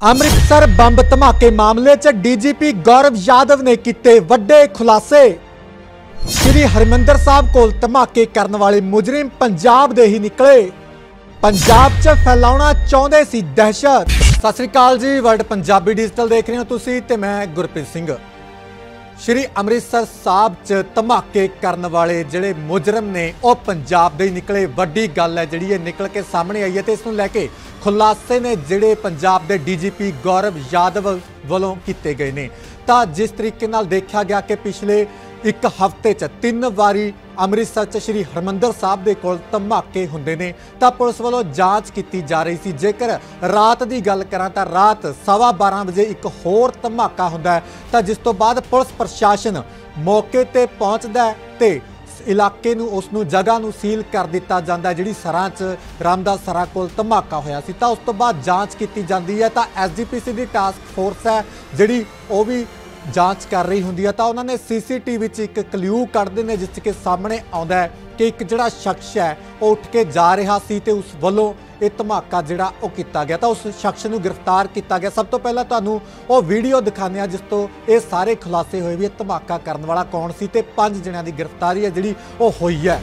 अमृतसर बंब धमाके मामले च डीजीपी गौरव यादव ने किए वड्डे खुलासे। श्री हरमंदर साहब कोल धमाके करने वाले मुजरिम पंजाब दे ही निकले। पंजाब च फैलाउणा चाहुंदे सी दहशत। सत श्री अकाल जी, वर्ल्ड पंजाबी डिजिटल देख रहे हो तुसी ते मैं गुरप्रीत सिंह। श्री अमृतसर साहब च धमाके करने वाले जिहड़े मुजरम ने वह पंजाब दे ही निकले। वड्डी गल है जिहड़ी निकल के सामने आई है ते इस नूं लैके खुलासे ने जिहड़े पंजाब दे डीजीपी गौरव यादव वालों कीते गए ने। तां जिस तरीके नाल देखा गया कि पिछले एक हफ्ते च 3 वारी अमृतसर च श्री हरमंदर साहब दे कोल धमाके हुंदे ने तां पुलिस वालों जांच की जा रही सी। जेकर रात की गल करां तां रात 12:15 बजे एक होर धमाका हुंदा है तां जिस तो बाद पुलिस प्रशासन मौके ते पहुंचदा है ते इलाके नूं उसनूं जगह नूं सील कर दिता जांदा है। जिहड़ी सरां च रामदास सरां कोल धमाका होया सी तां उस तो बाद जांच की जांदी है तां SGPC दी टास्क फोर्स है जिहड़ी वो भी जांच कर रही होंदी है तां उन्होंने CCTV च एक क्ल्यू कढ़दे ने जिस के सामने आउंदा है कि एक जिहड़ा शख्स है वो उठ के जा रहा सी ते उस वल्लों ये धमाका जिहड़ा वो कीता गया तां उस शख्स नूं गिरफ्तार किया गया। सब तो पहला तुहानूं वो वीडियो दिखाने आ जिस तो ये सारे खुलासे होए भी धमाका करने वाला कौन सी ते 5 जणियां दी गिरफ्तारी है जिहड़ी वो होई है।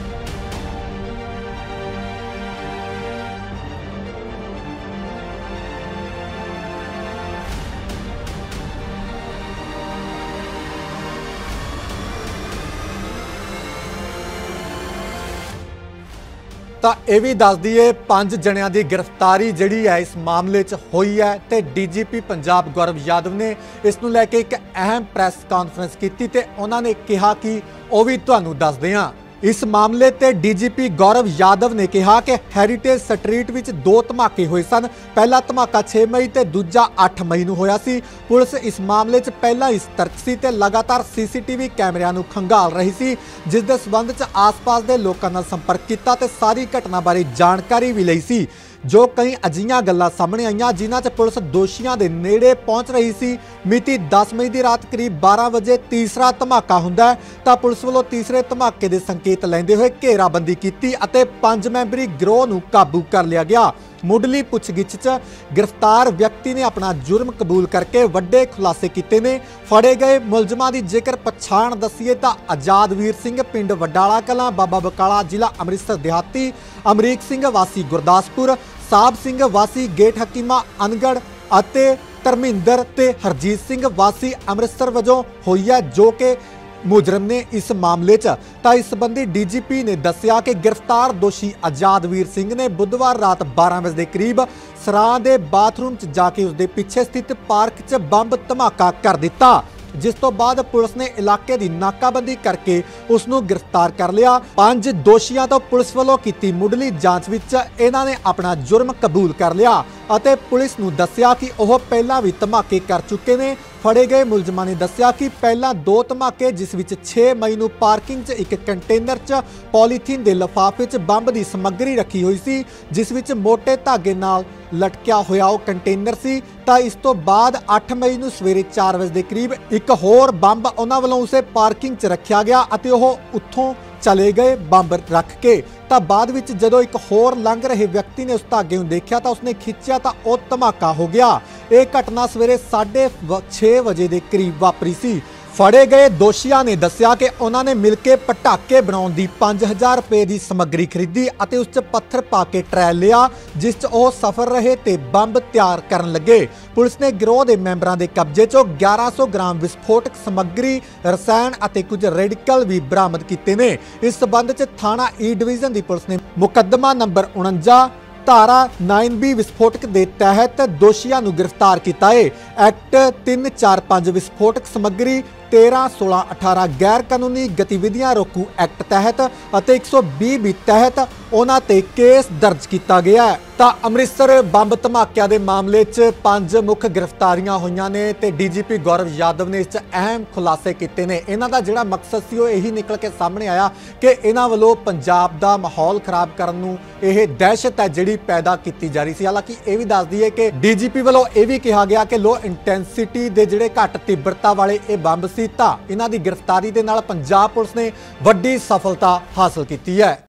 ਤਾਂ ਇਹ ਵੀ ਦੱਸ ਦਈਏ 5 ਜਣਿਆਂ ਦੀ ਗ੍ਰਿਫਤਾਰੀ ਜਿਹੜੀ ਹੈ ਇਸ ਮਾਮਲੇ 'ਚ ਹੋਈ ਹੈ ਤੇ DGP ਪੰਜਾਬ ਗੌਰਵ ਯਾਦਵ ਨੇ ਇਸ ਨੂੰ ਲੈ ਕੇ ਇੱਕ ਅਹਿਮ ਪ੍ਰੈਸ ਕਾਨਫਰੰਸ ਕੀਤੀ ਤੇ ਉਹਨਾਂ ਨੇ ਕਿਹਾ ਕਿ ਉਹ ਵੀ ਤੁਹਾਨੂੰ ਦੱਸਦੇ ਹਾਂ। इस मामले ते DGP गौरव यादव ने कहा कि हैरीटेज स्ट्रीट विच 2 धमाके हुए सन। पहला धमाका 6 मई ते दूजा 8 मई नूं होया सी। पुलिस इस मामले च पहला ही सतर्क सी ते लगातार CCTV कैमरिਆਂ नूं खंगाल रही सी जिस दे संबंध च आस-पास दे लोकां नाल संपर्क कीता ते सारी घटना बारे जानकारी भी लई सी। जो कई अजिहियां गल्लां सामने आईयां जिन्हां च पुलिस दोषियों के नेड़े पहुंच रही सी। मिति 10 मई की रात करीब 12 बजे तीसरा धमाका हुंदा है तां पुलिस वालों तीसरे धमाके के संकेत लैंदे हुए घेराबंदी की अते 5 मैंबरी गिरोह नूं काबू कर लिया गया। मुढ़ली पुछगिछ च गिरफ्तार व्यक्ति ने अपना जुर्म कबूल करके वड्डे खुलासे किए ने। फड़े गए मुलजमां की जेकर पछाण दसीए तां आजादवीर सिंह पिंड वडाला कलां बाबा बकाला जिला अमृतसर देहाती, अमरीक सिंह वासी गुरदासपुर, साहब सिंह वासी गेट हकीमा अनगढ़ अते धर्मिंदर ते हरजीत सिंह वासी अमृतसर वजों होई है जो कि मुजरम ने इस मामले च। तां इस संबंधी DGP ने दस्सिया कि गिरफ्तार दोषी आजादवीर सिंह ने बुधवार रात 12 बजे के करीब सरां दे बाथरूम च जाके उसके पीछे स्थित पार्क च बंब धमाका कर दिता जिस तो बाद पुलिस ने इलाके की नाकाबंदी करके उसनूं गिरफ्तार कर लिया। 5 दोषियों तो पुलिस वालों की मुढ़ली जांच विच इन्हां ने अपना जुर्म कबूल कर लिया अते पुलिस नूं दस्सिया कि वह पहला भी धमाके कर चुके ने। फड़े गए मुलजमां ने दस्सिया कि पहला 2 धमाके जिस विच 6 मई नूं पार्किंग च एक कंटेनर च पॉलीथीन के लिफाफे च बंब की समग्री रखी हुई सी जिस विच मोटे धागे नाल लटकिया होया वो कंटेनर सी। तां इस तो बाद 8 मई नूं सवेरे 4 बजे के करीब एक होर बंब उन्हां वल्लों उसे पार्किंग च रखिया गया अते ओह उत्थों चले गए बंब रख के। तां बाद विच जदों एक होर लंघ रहे व्यक्ति ने उस धागे नूं देखिया तां उसने खिंचिया तां ओह धमाका हो गया। यह घटना सवेरे 6:30 बजे के करीब वापरी सी। फड़े गए दोषियों ने दस्सिया कि उन्होंने मिलके पटाके बनाउण दी 5000 रुपए की समग्री खरीदी अते उस च पत्थर पा के ट्रायल लिया जिस च ओह सफर रहे ते बंब तैयार करन लगे। पुलिस ने गिरोह के मैंबरां दे कब्जे चों 1100 ग्राम विस्फोटक समग्री, रसायन अते कुछ रेडिकल भी बरामद कीते ने। इस संबंध च थाना E डिवीजन की पुलिस ने मुकदमा नंबर 49 धारा 9B विस्फोटक के तहत दोषियों नूं गिरफ्तार किया है। एक्ट 345 विस्फोटक समग्री 13, 16, 18 गैर कानूनी गतिविधियां रोकू एक्ट तहत अते 120 भी तहत उन्हां ते केस दर्ज किया गया है। तां अमृतसर बंब धमाकिਆਂ ਦੇ मामले च 5 मुख गिरफ्तारियां होईयां ने ते DGP गौरव यादव ने इस च अहम खुलासे किए ने। इन्हां दा जिहड़ा मकसद सी यही निकल के सामने आया कि इन्हां वल्लों पंजाब दा माहौल खराब करन नूं यह दहशत है जिहड़ी पैदा की जा रही सी। हालांकि यह भी दस दईए कि DGP वल्लों यह भी कहा गया कि लो इंटेंसिटी दे जिहड़े घट तीव्रता वाले ये बंब सी तां इन्हां दी गिरफ्तारी दे नाल पंजाब पुलिस ने वड्डी सफलता हासिल की है।